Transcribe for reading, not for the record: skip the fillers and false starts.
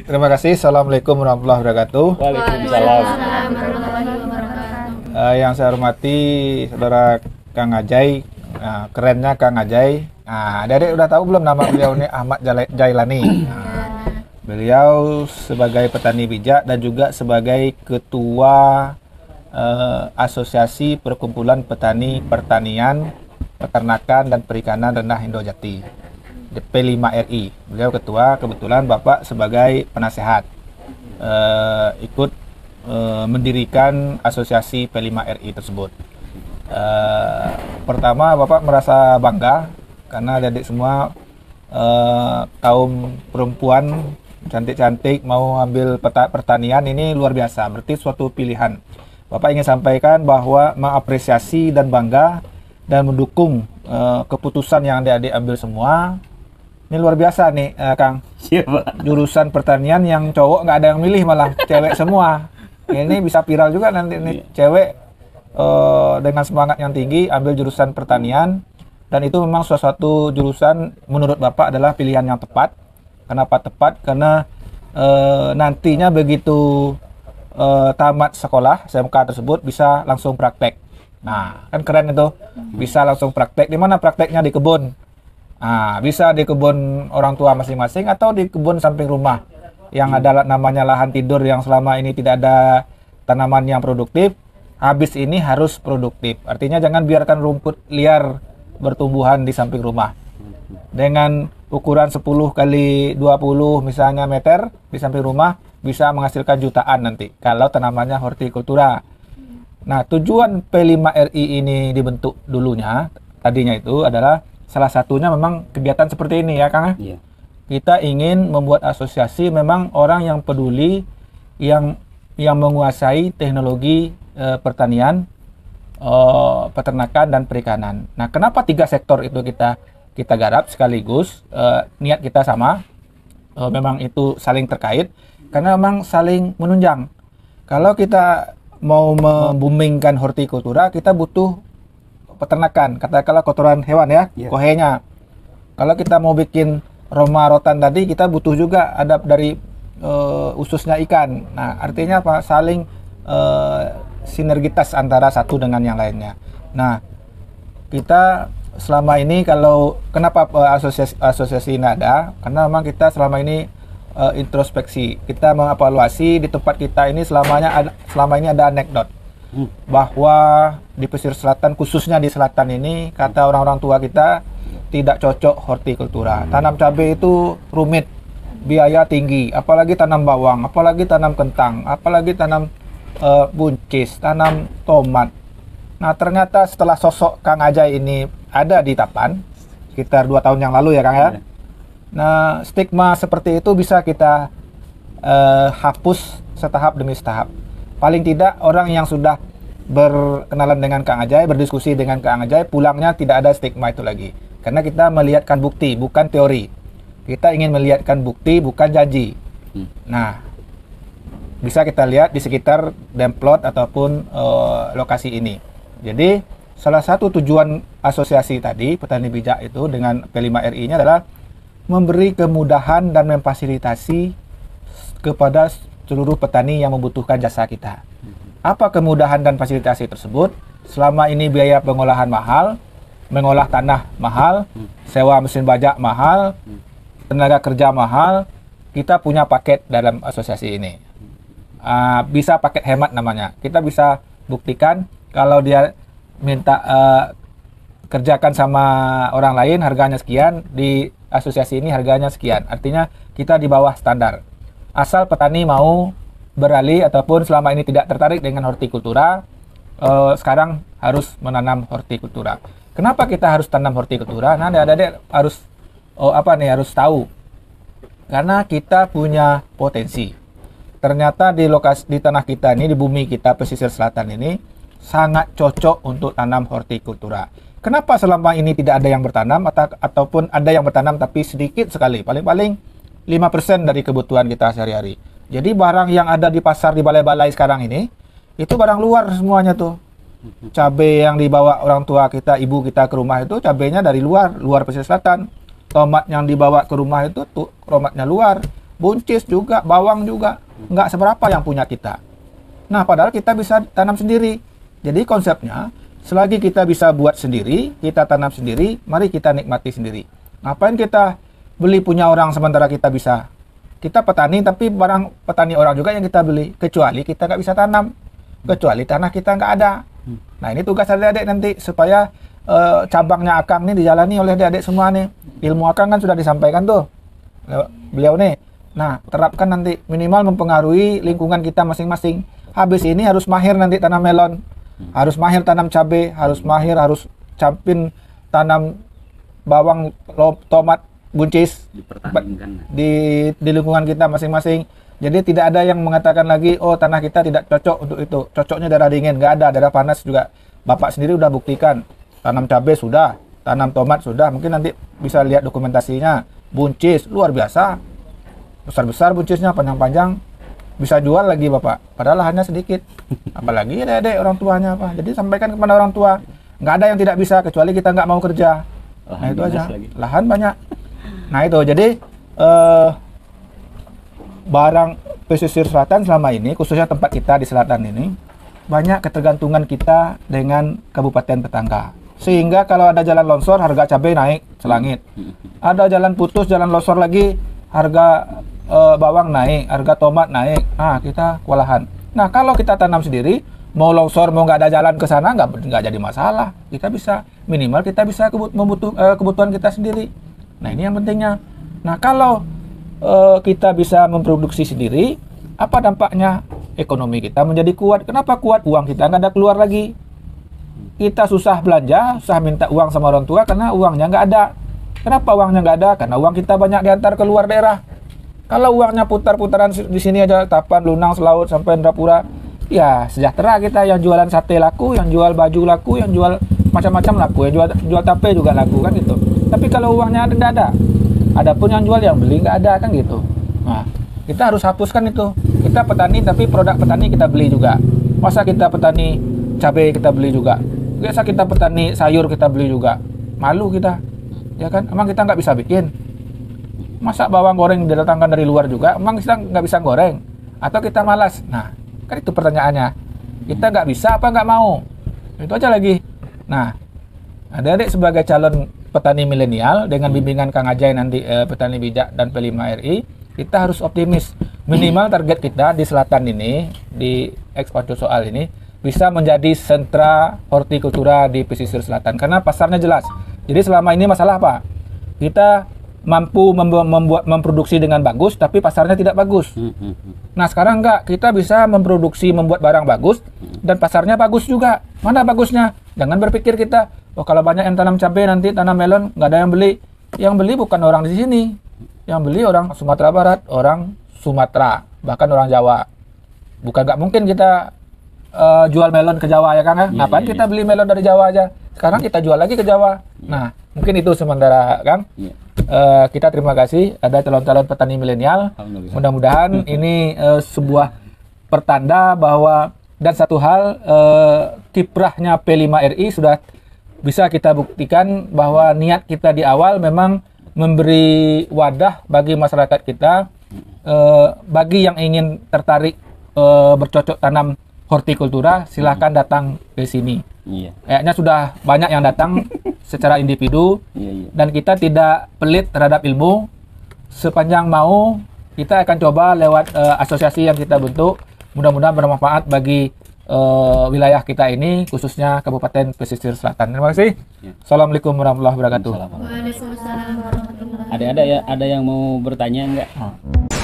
terima kasih. Assalamualaikum warahmatullahi wabarakatuh. Waalaikumsalam. Yang saya hormati saudara Kang Ajay, kerennya Kang Ajay. Adik udah tahu belum nama beliau ini? Ahmad Jailani. Beliau sebagai petani bijak dan juga sebagai ketua Asosiasi Perkumpulan Petani Pertanian, Peternakan dan Perikanan Rendah Indojati, P5RI. Beliau ketua, kebetulan Bapak sebagai penasehat ikut mendirikan asosiasi P5RI tersebut. Pertama, Bapak merasa bangga karena adik semua kaum perempuan cantik-cantik mau ambil pertanian, ini luar biasa, berarti suatu pilihan. Bapak ingin sampaikan bahwa mengapresiasi dan bangga dan mendukung keputusan yang adik-adik ambil semua. Ini luar biasa nih, Kang. Siapa? Jurusan pertanian yang cowok nggak ada yang milih, malah cewek semua. Ini bisa viral juga nanti nih, cewek dengan semangat yang tinggi ambil jurusan pertanian, dan itu memang suatu jurusan menurut Bapak adalah pilihan yang tepat. Kenapa tepat? Karena nantinya begitu tamat sekolah SMK tersebut bisa langsung praktek. Nah, kan keren itu, bisa langsung praktek. Di mana prakteknya? Di kebun. Bisa di kebun orang tua masing-masing atau di kebun samping rumah yang ada namanya lahan tidur yang selama ini tidak ada tanaman yang produktif. Habis ini harus produktif. Artinya jangan biarkan rumput liar bertumbuhan di samping rumah. Dengan ukuran 10 kali 20 misalnya meter di samping rumah bisa menghasilkan jutaan nanti kalau tanamannya hortikultura. Nah, tujuan P5RI ini dibentuk dulunya tadinya itu adalah salah satunya memang kegiatan seperti ini ya, Kang. Iya. Kita ingin membuat asosiasi memang orang yang peduli, yang menguasai teknologi pertanian, peternakan dan perikanan. Nah, kenapa 3 sektor itu kita garap sekaligus? Niat kita sama, memang itu saling terkait karena memang saling menunjang. Kalau kita mau memboomingkan hortikultura, kita butuh peternakan, katakanlah kotoran hewan ya, kohenya. Kalau kita mau bikin Roma rotan tadi, kita butuh juga ada dari ususnya ikan. Nah, artinya apa? Saling sinergitas antara satu dengan yang lainnya. Nah, kita selama ini kalau kenapa asosiasi ini ada? Karena memang kita selama ini introspeksi, kita mengevaluasi di tempat kita ini selama ini ada anekdot bahwa di pesisir selatan, khususnya di selatan ini, kata orang-orang tua kita tidak cocok hortikultura. Tanam cabai itu rumit, biaya tinggi, apalagi tanam bawang, apalagi tanam kentang, apalagi tanam buncis, tanam tomat. Nah, ternyata setelah sosok Kang Ajay ini ada di Tapan sekitar 2 tahun yang lalu ya, Kang ya. Nah, stigma seperti itu bisa kita hapus setahap demi setahap. Paling tidak orang yang sudah berkenalan dengan Kang Ajay, berdiskusi dengan Kang Ajay, pulangnya tidak ada stigma itu lagi. Karena kita melihatkan bukti, bukan teori. Kita ingin melihatkan bukti, bukan janji. Nah, bisa kita lihat di sekitar Demplot ataupun lokasi ini. Jadi, salah satu tujuan asosiasi tadi, Petani Bijak itu dengan P5RI-nya adalah memberi kemudahan dan memfasilitasi kepada seluruh petani yang membutuhkan jasa kita. Apa kemudahan dan fasilitasi tersebut? Selama ini biaya pengolahan mahal, mengolah tanah mahal, sewa mesin bajak mahal, tenaga kerja mahal, kita punya paket dalam asosiasi ini. Bisa paket hemat namanya. Kita bisa buktikan kalau dia minta kerjakan sama orang lain harganya sekian, di asosiasi ini harganya sekian. Artinya kita di bawah standar. Asal petani mau beralih ataupun selama ini tidak tertarik dengan hortikultura, sekarang harus menanam hortikultura. Kenapa kita harus tanam hortikultura? Nah, adik-adik harus harus tahu. Karena kita punya potensi. Ternyata di tanah kita ini, di bumi kita pesisir selatan ini sangat cocok untuk tanam hortikultura. Kenapa selama ini tidak ada yang bertanam ataupun ada yang bertanam tapi sedikit sekali, paling-paling 5% dari kebutuhan kita sehari-hari. Jadi barang yang ada di pasar, di balai-balai sekarang ini, itu barang luar semuanya tuh. Cabai yang dibawa orang tua kita, ibu kita ke rumah itu cabainya dari luar pesisir selatan. Tomat yang dibawa ke rumah itu tomatnya luar. buncis juga, bawang juga, nggak seberapa yang punya kita. Nah, padahal kita bisa tanam sendiri. Jadi konsepnya, selagi kita bisa buat sendiri, kita tanam sendiri, mari kita nikmati sendiri. Ngapain kita beli punya orang sementara kita bisa? Kita petani, tapi barang petani orang juga yang kita beli. Kecuali kita nggak bisa tanam. Kecuali tanah kita nggak ada. Nah, ini tugas adik-adik nanti, supaya cabangnya Akang ini dijalani oleh adik-adik semua nih. Ilmu Akang kan sudah disampaikan tuh beliau nih. Nah, terapkan nanti, minimal mempengaruhi lingkungan kita masing-masing. Habis ini harus mahir nanti tanam melon, harus mahir tanam cabai, harus campin tanam bawang, tomat, buncis di lingkungan kita masing-masing. Jadi tidak ada yang mengatakan lagi, oh tanah kita tidak cocok untuk itu, cocoknya daerah dingin. Nggak ada, daerah panas juga. Bapak sendiri udah buktikan, tanam cabai sudah, tanam tomat sudah, mungkin nanti bisa lihat dokumentasinya. Buncis luar biasa, besar-besar buncisnya, panjang-panjang, bisa jual lagi Bapak, padahal lahannya sedikit. Apalagi adik-adik orang tuanya apa. Jadi sampaikan kepada orang tua, nggak ada yang tidak bisa kecuali kita nggak mau kerja. Nah itu aja, lahan banyak. Nah itu, jadi barang pesisir selatan selama ini, khususnya tempat kita di selatan ini, banyak ketergantungan kita dengan kabupaten tetangga. Sehingga kalau ada jalan longsor, harga cabai naik selangit. Ada jalan putus, jalan longsor lagi, harga bawang naik, harga tomat naik. Nah, kita kewalahan. Nah, kalau kita tanam sendiri, mau longsor, mau nggak ada jalan ke sana, nggak jadi masalah. Kita bisa, minimal kita bisa kebutuhan kita sendiri. Nah, ini yang pentingnya. Nah, kalau kita bisa memproduksi sendiri, apa dampaknya? Ekonomi kita menjadi kuat. Kenapa kuat? Uang kita nggak ada keluar lagi. Kita susah belanja, susah minta uang sama orang tua karena uangnya nggak ada. Kenapa uangnya nggak ada? Karena uang kita banyak diantar ke luar daerah. Kalau uangnya putar-putaran di sini aja, Tapan, Lunang, Selaut, sampai Indrapura, ya sejahtera kita. Yang jualan sate laku, yang jual baju laku, yang jual macam-macam laku, yang jual tape juga laku, kan gitu. Tapi kalau uangnya nggak ada, adapun yang jual, yang beli nggak ada, kan gitu. Nah, kita harus hapuskan itu. Kita petani, tapi produk petani kita beli juga. Masa kita petani cabai kita beli juga? Biasa kita petani sayur kita beli juga. Malu kita, ya kan? Emang kita nggak bisa bikin? Masa bawang goreng didatangkan dari luar juga? Emang kita nggak bisa goreng? Atau kita malas? Nah, kan itu pertanyaannya. Kita nggak bisa apa nggak mau? Itu aja lagi. Nah, adik-adik sebagai calon petani milenial dengan bimbingan Kang Ajay nanti, petani bijak dan P5RI, kita harus optimis. Minimal target kita di selatan ini, di ekspansi soal ini, bisa menjadi sentra hortikultura di pesisir selatan karena pasarnya jelas. Jadi selama ini masalah apa? Kita mampu memproduksi dengan bagus tapi pasarnya tidak bagus. Nah, sekarang enggak, kita bisa membuat barang bagus dan pasarnya bagus juga. Mana bagusnya? Jangan berpikir kita, oh kalau banyak yang tanam cabai nanti tanam melon nggak ada yang beli. Yang beli bukan orang di sini. Yang beli orang Sumatera Barat, orang Sumatera, bahkan orang Jawa. Bukan nggak mungkin kita jual melon ke Jawa, ya Kang ya? Ngapain kita beli melon dari Jawa aja? Sekarang kita jual lagi ke Jawa. Nah, mungkin itu sementara, Kang. Kita terima kasih ada calon-calon petani milenial. Mudah-mudahan ini sebuah pertanda bahwa, dan satu hal, kiprahnya P5RI sudah bisa kita buktikan bahwa niat kita di awal memang memberi wadah bagi masyarakat kita, bagi yang ingin tertarik bercocok tanam hortikultura, silahkan datang ke sini. Kayaknya sudah banyak yang datang secara individu, dan kita tidak pelit terhadap ilmu. Sepanjang mau, kita akan coba lewat asosiasi yang kita bentuk. Mudah-mudahan bermanfaat bagi wilayah kita ini, khususnya Kabupaten Pesisir Selatan. Terima kasih. Assalamualaikum warahmatullahi wabarakatuh. Waalaikumsalam warahmatullahi wabarakatuh. Ada yang mau bertanya enggak?